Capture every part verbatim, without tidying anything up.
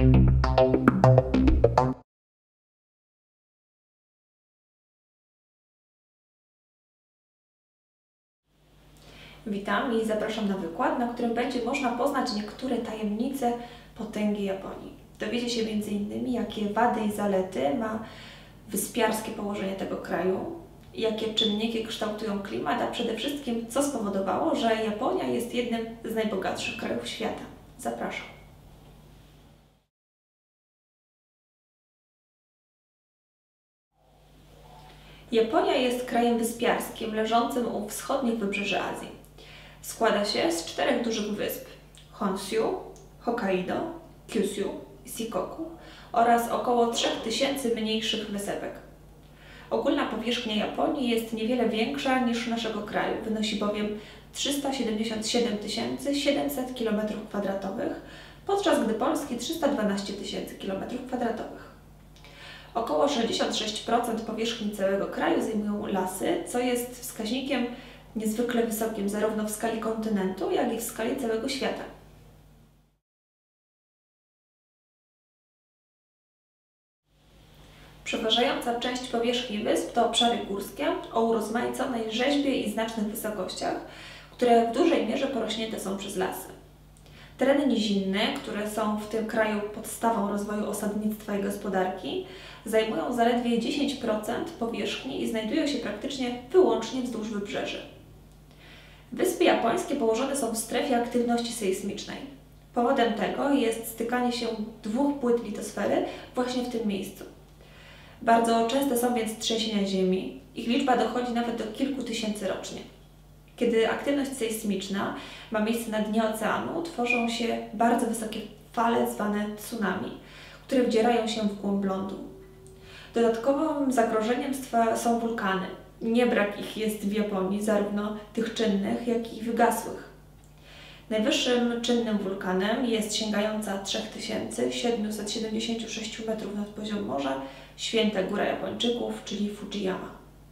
Witam i zapraszam na wykład, na którym będzie można poznać niektóre tajemnice potęgi Japonii. Dowiecie się między innymi, jakie wady i zalety ma wyspiarskie położenie tego kraju, jakie czynniki kształtują klimat, a przede wszystkim co spowodowało, że Japonia jest jednym z najbogatszych krajów świata. Zapraszam. Japonia jest krajem wyspiarskim leżącym u wschodnich wybrzeży Azji. Składa się z czterech dużych wysp: Honshu, Hokkaido, Kyushu i Shikoku oraz około trzech tysięcy mniejszych wysepek. Ogólna powierzchnia Japonii jest niewiele większa niż naszego kraju, wynosi bowiem trzysta siedemdziesiąt siedem tysięcy siedemset kilometrów kwadratowych, podczas gdy Polski trzysta dwanaście tysięcy kilometrów kwadratowych. Około sześćdziesiąt sześć procent powierzchni całego kraju zajmują lasy, co jest wskaźnikiem niezwykle wysokim zarówno w skali kontynentu, jak i w skali całego świata. Przeważająca część powierzchni wysp to obszary górskie o urozmaiconej rzeźbie i znacznych wysokościach, które w dużej mierze porośnięte są przez lasy. Tereny nizinne, które są w tym kraju podstawą rozwoju osadnictwa i gospodarki, zajmują zaledwie dziesięć procent powierzchni i znajdują się praktycznie wyłącznie wzdłuż wybrzeży. Wyspy japońskie położone są w strefie aktywności sejsmicznej. Powodem tego jest stykanie się dwóch płyt litosfery właśnie w tym miejscu. Bardzo częste są więc trzęsienia ziemi. Ich liczba dochodzi nawet do kilku tysięcy rocznie. Kiedy aktywność sejsmiczna ma miejsce na dnie oceanu, tworzą się bardzo wysokie fale zwane tsunami, które wdzierają się w głąb lądu. Dodatkowym zagrożeniem są wulkany. Nie brak ich jest w Japonii, zarówno tych czynnych, jak i wygasłych. Najwyższym czynnym wulkanem jest sięgająca trzy tysiące siedemset siedemdziesiąt sześć metrów nad poziom morza Święta Góra Japończyków, czyli Fujiyama.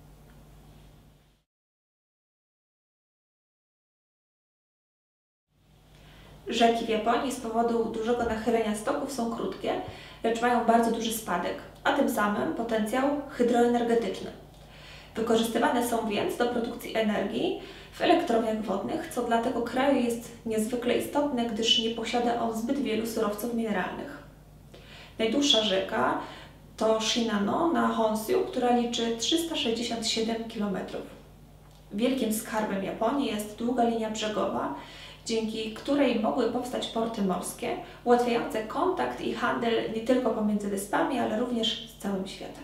Rzeki w Japonii z powodu dużego nachylenia stoków są krótkie, lecz mają bardzo duży spadek, a tym samym potencjał hydroenergetyczny. Wykorzystywane są więc do produkcji energii w elektrowniach wodnych, co dla tego kraju jest niezwykle istotne, gdyż nie posiada on zbyt wielu surowców mineralnych. Najdłuższa rzeka to Shinano na Honshu, która liczy trzysta sześćdziesiąt siedem kilometrów. Wielkim skarbem Japonii jest długa linia brzegowa, dzięki której mogły powstać porty morskie, ułatwiające kontakt i handel nie tylko pomiędzy wyspami, ale również z całym światem.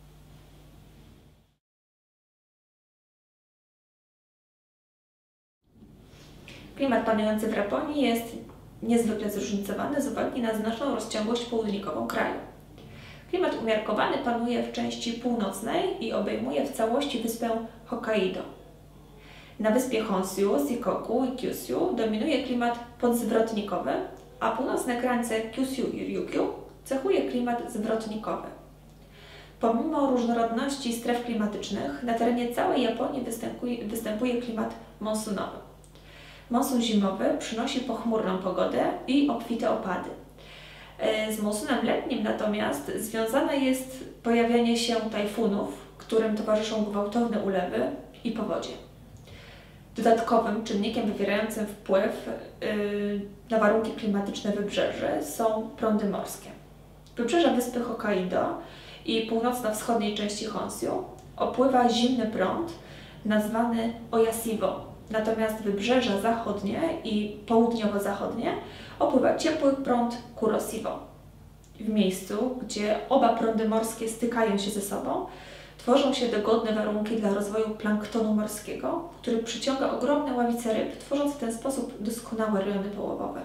Klimat panujący w Japonii jest niezwykle zróżnicowany z uwagi na znaczną rozciągłość południową kraju. Klimat umiarkowany panuje w części północnej i obejmuje w całości wyspę Hokkaido. Na wyspie Honshu, Shikoku i Kyushu dominuje klimat podzwrotnikowy, a północne krańce Kyushu i Ryukyu cechuje klimat zwrotnikowy. Pomimo różnorodności stref klimatycznych, na terenie całej Japonii występuje, występuje klimat monsunowy. Monsun zimowy przynosi pochmurną pogodę i obfite opady. Z monsunem letnim natomiast związane jest pojawianie się tajfunów, którym towarzyszą gwałtowne ulewy i powodzie. Dodatkowym czynnikiem wywierającym wpływ yy, na warunki klimatyczne wybrzeży są prądy morskie. Wybrzeża wyspy Hokkaido i północno-wschodniej części Honshu opływa zimny prąd nazwany Oyasiwo. Natomiast wybrzeża zachodnie i południowo-zachodnie opływa ciepły prąd Kurosiwo. W miejscu, gdzie oba prądy morskie stykają się ze sobą, tworzą się dogodne warunki dla rozwoju planktonu morskiego, który przyciąga ogromne ławice ryb, tworząc w ten sposób doskonałe rejony połowowe.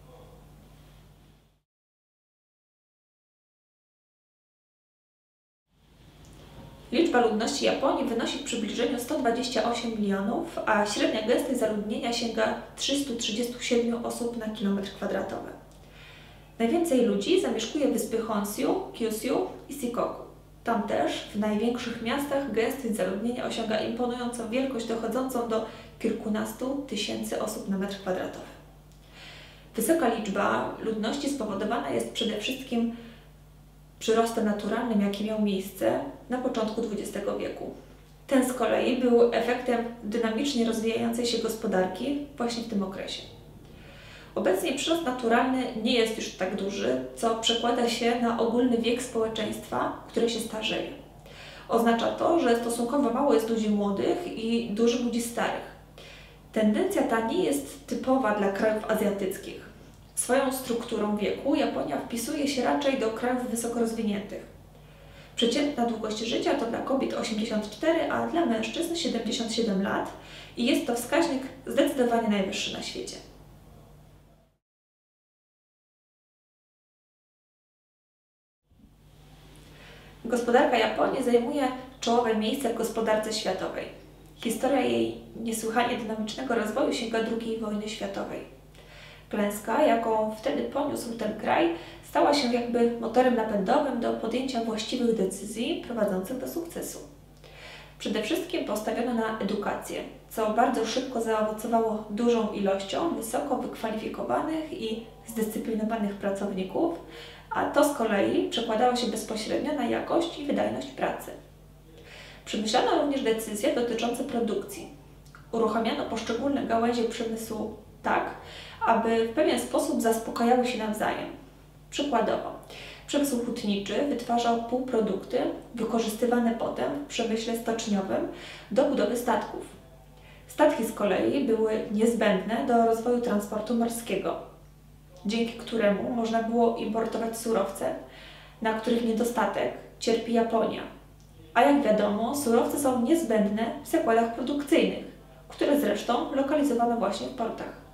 Liczba ludności Japonii wynosi w przybliżeniu sto dwadzieścia osiem milionów, a średnia gęstość zaludnienia sięga trzysta trzydzieści siedem osób na kilometr kwadratowy. Najwięcej ludzi zamieszkuje wyspy Honshu, Kyushu i Shikoku. Tam też, w największych miastach, gęstość zaludnienia osiąga imponującą wielkość dochodzącą do kilkunastu tysięcy osób na metr kwadratowy. Wysoka liczba ludności spowodowana jest przede wszystkim przyrostem naturalnym, jaki miał miejsce na początku dwudziestego wieku. Ten z kolei był efektem dynamicznie rozwijającej się gospodarki właśnie w tym okresie. Obecnie przyrost naturalny nie jest już tak duży, co przekłada się na ogólny wiek społeczeństwa, które się starzeje. Oznacza to, że stosunkowo mało jest ludzi młodych i dużo ludzi starych. Tendencja ta nie jest typowa dla krajów azjatyckich. Swoją strukturą wieku Japonia wpisuje się raczej do krajów wysoko rozwiniętych. Przeciętna długość życia to dla kobiet osiemdziesiąt cztery, a dla mężczyzn siedemdziesiąt siedem lat i jest to wskaźnik zdecydowanie najwyższy na świecie. Gospodarka Japonii zajmuje czołowe miejsce w gospodarce światowej. Historia jej niesłychanie dynamicznego rozwoju sięga drugiej wojny światowej. Klęska, jaką wtedy poniósł ten kraj, stała się jakby motorem napędowym do podjęcia właściwych decyzji prowadzących do sukcesu. Przede wszystkim postawiono na edukację, co bardzo szybko zaowocowało dużą ilością wysoko wykwalifikowanych i zdyscyplinowanych pracowników, a to z kolei przekładało się bezpośrednio na jakość i wydajność pracy. Przemyślano również decyzje dotyczące produkcji. Uruchamiano poszczególne gałęzie przemysłu tak, aby w pewien sposób zaspokajały się nawzajem. Przykładowo, przemysł hutniczy wytwarzał półprodukty wykorzystywane potem w przemyśle stoczniowym do budowy statków. Statki z kolei były niezbędne do rozwoju transportu morskiego, dzięki któremu można było importować surowce, na których niedostatek cierpi Japonia. A jak wiadomo, surowce są niezbędne w zakładach produkcyjnych, które zresztą lokalizowano właśnie w portach.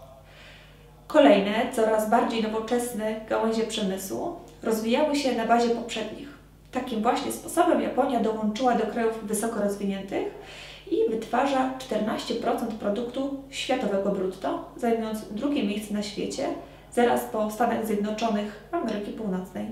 Kolejne, coraz bardziej nowoczesne gałęzie przemysłu rozwijały się na bazie poprzednich. Takim właśnie sposobem Japonia dołączyła do krajów wysoko rozwiniętych i wytwarza czternaście procent produktu światowego brutto, zajmując drugie miejsce na świecie, zaraz po Stanach Zjednoczonych Ameryki Północnej.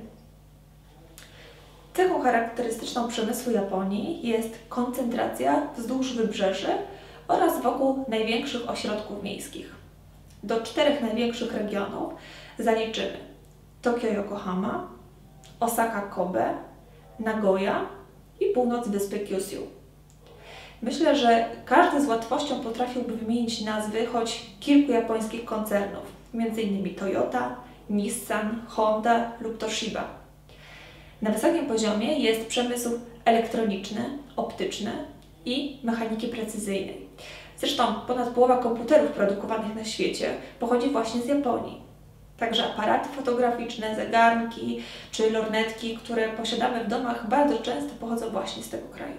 Cechą charakterystyczną przemysłu Japonii jest koncentracja wzdłuż wybrzeży oraz wokół największych ośrodków miejskich. Do czterech największych regionów zaliczymy Tokio-Yokohama, Osaka-Kobe, Nagoya i północ wyspy Kyushu. Myślę, że każdy z łatwością potrafiłby wymienić nazwy choć kilku japońskich koncernów, między innymi Toyota, Nissan, Honda lub Toshiba. Na wysokim poziomie jest przemysł elektroniczny, optyczny i mechaniki precyzyjnej. Zresztą ponad połowa komputerów produkowanych na świecie pochodzi właśnie z Japonii. Także aparaty fotograficzne, zegarniki czy lornetki, które posiadamy w domach, bardzo często pochodzą właśnie z tego kraju.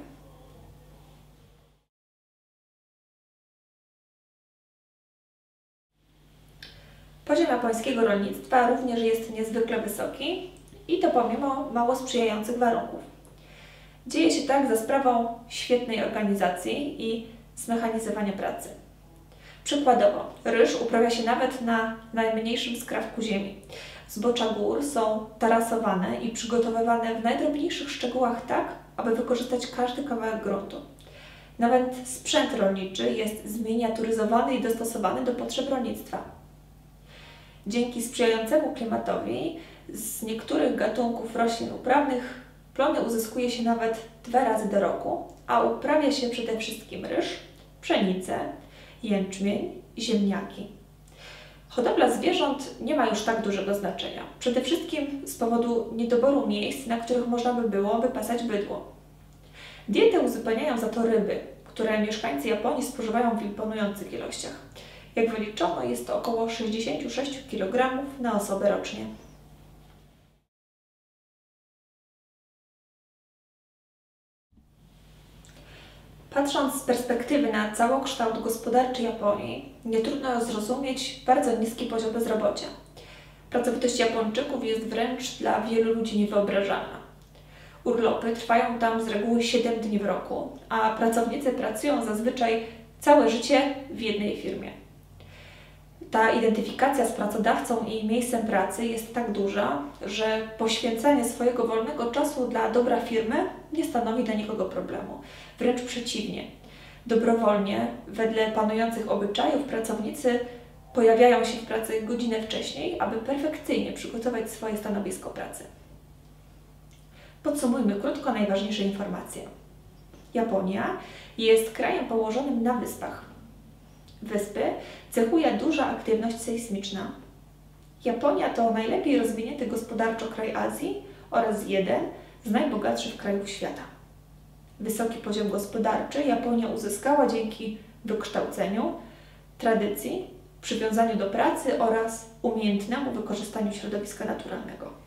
Poziom japońskiego rolnictwa również jest niezwykle wysoki i to pomimo mało sprzyjających warunków. Dzieje się tak za sprawą świetnej organizacji i zmechanizowania pracy. Przykładowo, ryż uprawia się nawet na najmniejszym skrawku ziemi. Zbocza gór są tarasowane i przygotowywane w najdrobniejszych szczegółach tak, aby wykorzystać każdy kawałek gruntu. Nawet sprzęt rolniczy jest zminiaturyzowany i dostosowany do potrzeb rolnictwa. Dzięki sprzyjającemu klimatowi z niektórych gatunków roślin uprawnych plony uzyskuje się nawet dwa razy do roku, a uprawia się przede wszystkim ryż, pszenicę, jęczmień i ziemniaki. Hodowla zwierząt nie ma już tak dużego znaczenia, przede wszystkim z powodu niedoboru miejsc, na których można by było wypasać bydło. Dietę uzupełniają za to ryby, które mieszkańcy Japonii spożywają w imponujących ilościach. Jak wyliczono, jest to około sześćdziesiąt sześć kilogramów na osobę rocznie. Patrząc z perspektywy na całokształt gospodarczy Japonii, nie trudno zrozumieć bardzo niski poziom bezrobocia. Pracowitość Japończyków jest wręcz dla wielu ludzi niewyobrażalna. Urlopy trwają tam z reguły siedem dni w roku, a pracownicy pracują zazwyczaj całe życie w jednej firmie. Ta identyfikacja z pracodawcą i miejscem pracy jest tak duża, że poświęcanie swojego wolnego czasu dla dobra firmy nie stanowi dla nikogo problemu. Wręcz przeciwnie. Dobrowolnie, wedle panujących obyczajów, pracownicy Pojawiają się w pracy godzinę wcześniej, aby perfekcyjnie przygotować swoje stanowisko pracy. Podsumujmy krótko najważniejsze informacje. Japonia jest krajem położonym na wyspach. Wyspy cechuje duża aktywność sejsmiczna. Japonia to najlepiej rozwinięty gospodarczo kraj Azji oraz jeden z najbogatszych krajów świata. Wysoki poziom gospodarczy Japonia uzyskała dzięki wykształceniu, tradycji, przywiązaniu do pracy oraz umiejętnemu wykorzystaniu środowiska naturalnego.